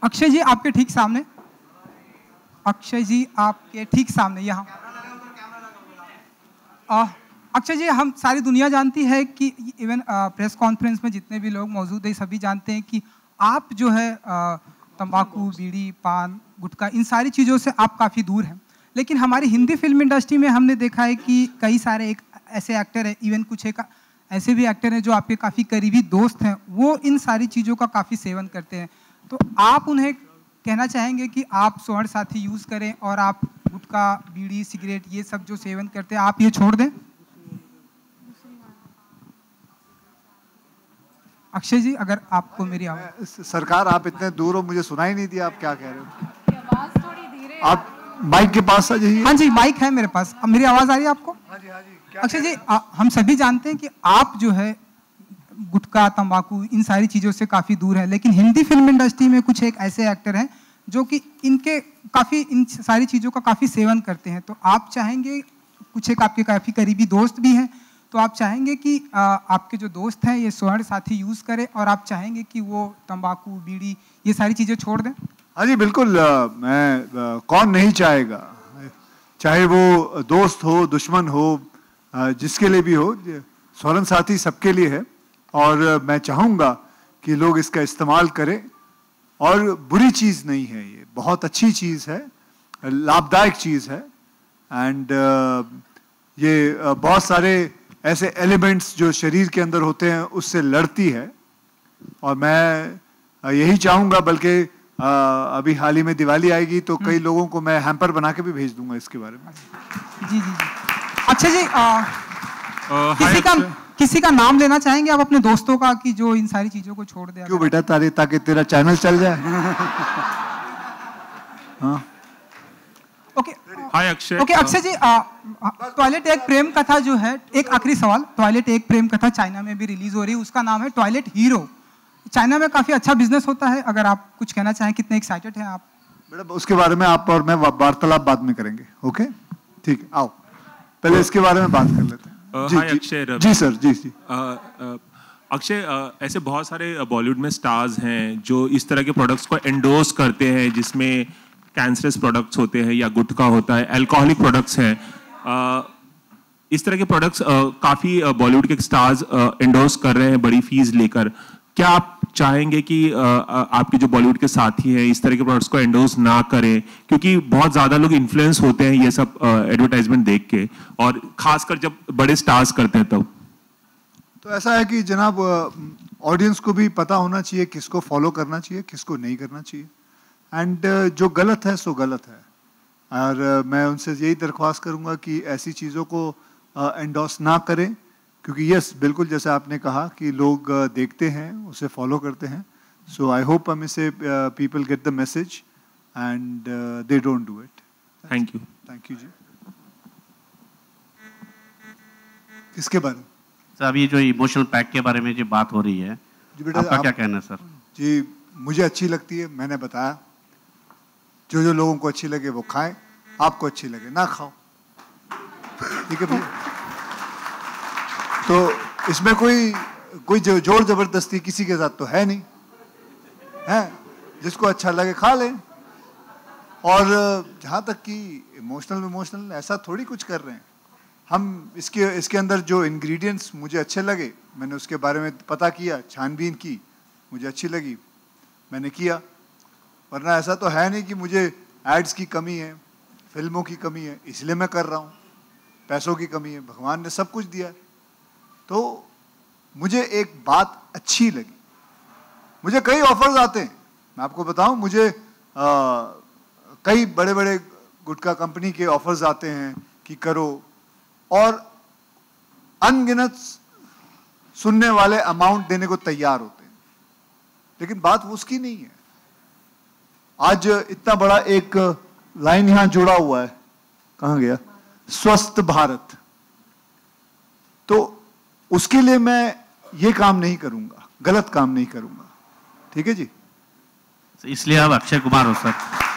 अक्षय जी आपके ठीक सामने, अक्षय जी आपके ठीक सामने यहाँ। अक्षय जी, हम सारी दुनिया जानती है कि इवन प्रेस कॉन्फ्रेंस में जितने भी लोग मौजूद हैं सभी जानते हैं कि आप जो है तंबाकू, बीड़ी, पान, गुटखा इन सारी चीज़ों से आप काफ़ी दूर हैं। लेकिन हमारी हिंदी फिल्म इंडस्ट्री में हमने देखा है कि कई सारे एक ऐसे एक्टर हैं, इवन कुछ एक ऐसे भी एक्टर हैं जो आपके काफ़ी करीबी दोस्त हैं, वो इन सारी चीज़ों का काफ़ी सेवन करते हैं। तो आप उन्हें कहना चाहेंगे कि आप स्वर्ण साथी यूज़ करें और आप गुटखा, बीड़ी, सिगरेट ये सब जो सेवन करते हैं आप ये छोड़ दें? अक्षय जी, अगर आपको मेरी आवाज़। सरकार, आप इतने दूर हो, मुझे सुनाई नहीं दिया आप क्या कह रहे हो। आवाज़ थोड़ी धीरे। आप माइक के पास आ जाइए। हाँ जी, माइक है मेरे पास। अब मेरी आवाज़ आ रही है आपको? हाँ जी, हाँ जी। अक्षय जी, हम सभी जानते हैं कि आप जो है गुटखा, तंबाकू इन सारी चीज़ों से काफ़ी दूर है, लेकिन हिंदी फिल्म इंडस्ट्री में कुछ एक ऐसे एक्टर हैं जो कि इनके काफ़ी इन सारी चीज़ों का काफ़ी सेवन करते हैं। तो आप चाहेंगे, कुछ एक आपके काफ़ी करीबी दोस्त भी हैं, तो आप चाहेंगे कि आपके जो दोस्त हैं ये स्वर्ण साथी यूज़ करें और आप चाहेंगे कि वो तंबाकू, बीड़ी ये सारी चीज़ें छोड़ दें? हाँ जी, बिल्कुल। मैं कौन नहीं चाहेगा, चाहे वो दोस्त हो, दुश्मन हो, जिसके लिए भी हो, स्वर्ण साथी सबके लिए है। और मैं चाहूँगा कि लोग इसका इस्तेमाल करें। और बुरी चीज़ नहीं है, ये बहुत अच्छी चीज़ है, लाभदायक चीज़ है। एंड ये बहुत सारे ऐसे एलिमेंट्स जो शरीर के अंदर होते हैं उससे लड़ती है। और मैं यही चाहूँगा, बल्कि अभी हाल ही में दिवाली आएगी तो कई लोगों को मैं हैम्पर बना के भी भेज दूंगा इसके बारे में। जी जी जी। अच्छा जी, किसी का नाम लेना चाहेंगे आप अपने दोस्तों का कि जो इन सारी चीज़ों को छोड़ दे? क्यों बेटा, ताकि तेरा चैनल चल जाए। हाँ। Okay. Hi Akshay. Okay Akshay ji, toilet Ek Prem कथा जो है, एक आखिरी सवाल, टॉयलेट एक प्रेम कथा चाइना में भी रिलीज हो रही है, उसका नाम है टॉयलेट हीरो। चाइना में काफी अच्छा बिजनेस होता है, अगर आप कुछ कहना चाहें, कितने एक्साइटेड हैं आप? बेटा उसके बारे में आप और मैं वार्तालाप बाद में करेंगे। ओके ठीक है, आओ पहले इसके बारे में बात कर लेते हैं। हाय अक्षय। जी सर। जी जी। अक्षय, ऐसे बहुत सारे बॉलीवुड में स्टार्स हैं जो इस तरह के प्रोडक्ट्स को एंडोर्स करते हैं, जिसमें कैंसरस प्रोडक्ट्स होते हैं या गुटखा होता है, अल्कोहलिक प्रोडक्ट्स हैं। इस तरह के प्रोडक्ट्स काफ़ी बॉलीवुड के स्टार्स एंडोर्स कर रहे हैं बड़ी फीस लेकर। क्या आप चाहेंगे कि आपके जो बॉलीवुड के साथी हैं इस तरह के प्रोडक्ट्स को एंडोर्स ना करें, क्योंकि बहुत ज़्यादा लोग इन्फ्लुएंस होते हैं ये सब एडवर्टाइजमेंट देख के, और खासकर जब बड़े स्टार्स करते हैं तब? तो ऐसा है कि जनाब, ऑडियंस को भी पता होना चाहिए किसको फॉलो करना चाहिए, किसको नहीं करना चाहिए। एंड जो गलत है सो गलत है। और मैं उनसे यही दरख्वास्त करूंगा कि ऐसी चीज़ों को एंडोर्स ना करें, क्योंकि यस बिल्कुल जैसे आपने कहा कि लोग देखते हैं, उसे फॉलो करते हैं। सो आई होप हम इसे people get the message and they don't do it. Thank you. Thank you जी। किसके बारे में सर? अभी जो इमोशनल पैक के बारे में जो बात हो रही है, जी बेटा, आपका क्या कहना है सर? जी मुझे अच्छी लगती है, मैंने बताया। जो जो लोगों को अच्छी लगे वो खाएं, आपको अच्छी लगे ना खाओ, ठीक है भैया। तो इसमें कोई जोर जबरदस्ती किसी के साथ तो है नहीं है, जिसको अच्छा लगे खा ले। और जहाँ तक कि इमोशनल ऐसा थोड़ी कुछ कर रहे हैं हम। इसके अंदर जो इंग्रेडिएंट्स मुझे अच्छे लगे, मैंने उसके बारे में पता किया, छानबीन की, मुझे अच्छी लगी, मैंने किया। वरना ऐसा तो है नहीं कि मुझे एड्स की कमी है, फिल्मों की कमी है इसलिए मैं कर रहा हूँ, पैसों की कमी है। भगवान ने सब कुछ दिया है। तो मुझे एक बात अच्छी लगी, मुझे कई ऑफर्स आते हैं, मैं आपको बताऊं, मुझे कई बड़े बड़े गुटखा कंपनी के ऑफर्स आते हैं कि करो, और अनगिनत सुनने वाले अमाउंट देने को तैयार होते हैं, लेकिन बात वो उसकी नहीं है। आज इतना बड़ा एक लाइन यहां जुड़ा हुआ है, कहां गया, स्वस्थ भारत, तो उसके लिए मैं ये काम नहीं करूंगा, गलत काम नहीं करूंगा, ठीक है जी। इसलिए आप अक्षय कुमार हो सर।